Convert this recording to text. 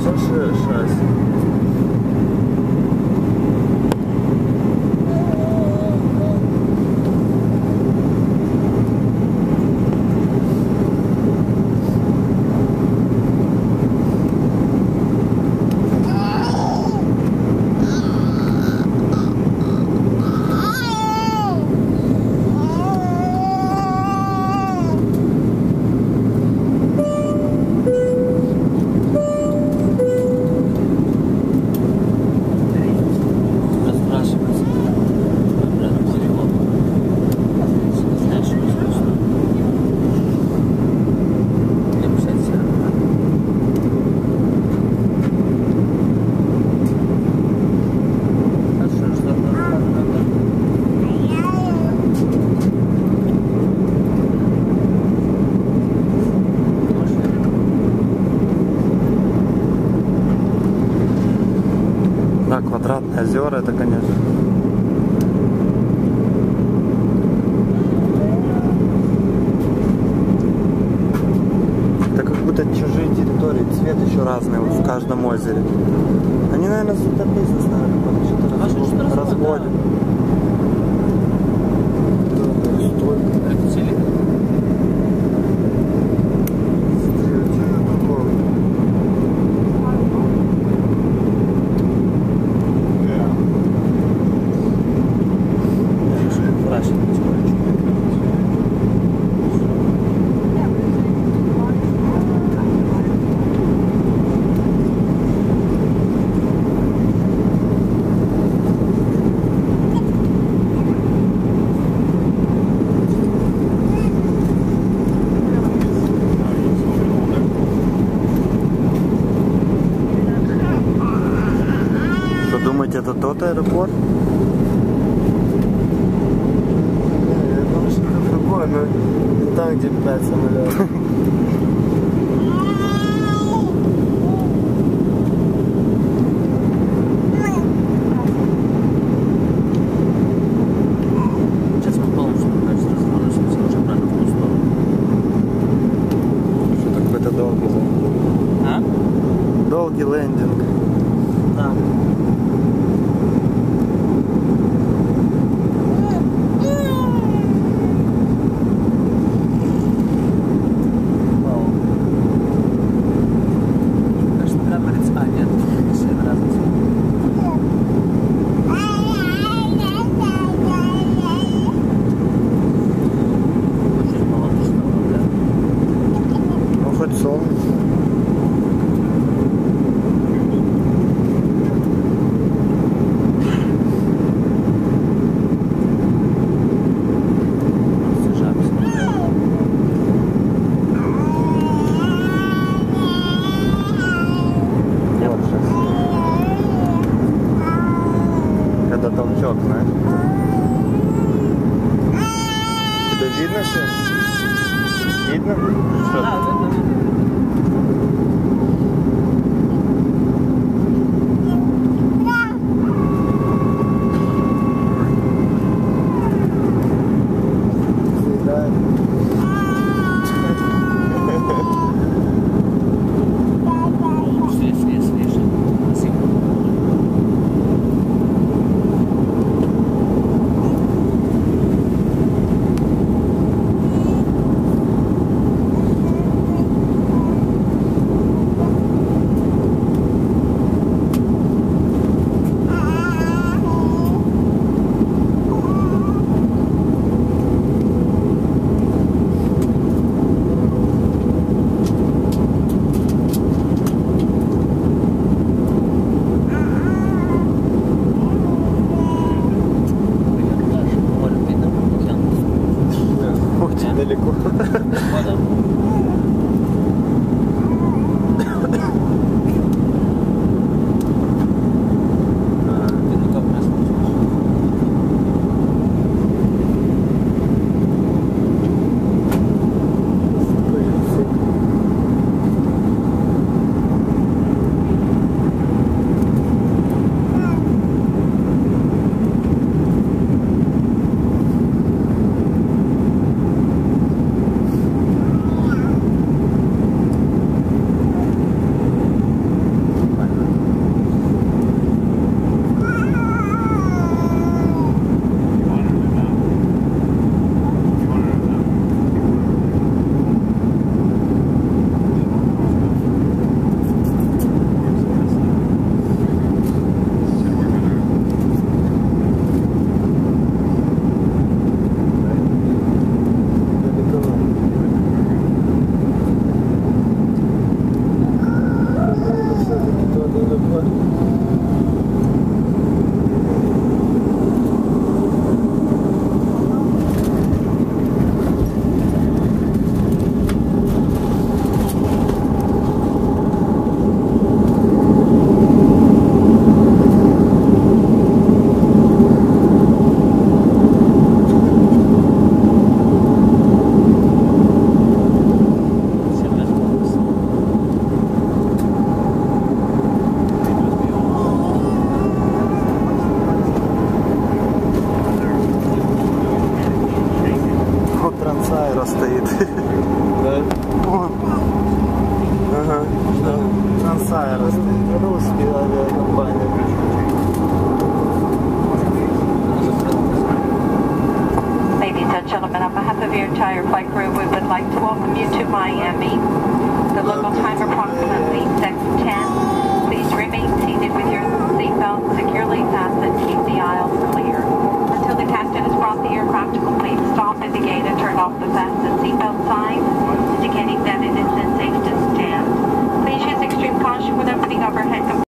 6. Да, квадратные озера, это, конечно. Это как будто чужие территории, цвет еще разный вот в каждом озере. Они, наверное, сюда бизнес, наверное, что-то разводят. Думаете, это тот аэропорт? Я думаю, что это другой, но не там, где 5 самолетов. Сейчас мы полностью разворачиваемся уже обратно в ту сторону. Что-то какой-то долгий. А? Долгий лендинг. Да. Это толчок, знаешь? Тебе видно все? Видно? Что? Да, видно. такое. Трансайра стоит. Да? Вон. Ага. Трансайра стоит. Русские авиакомпания. Ladies and gentlemen, on behalf of your entire flight crew, we would like to welcome you to Miami. The local time approximately 6:10. Please remain seated with your seatbelt securely fastened. Keep the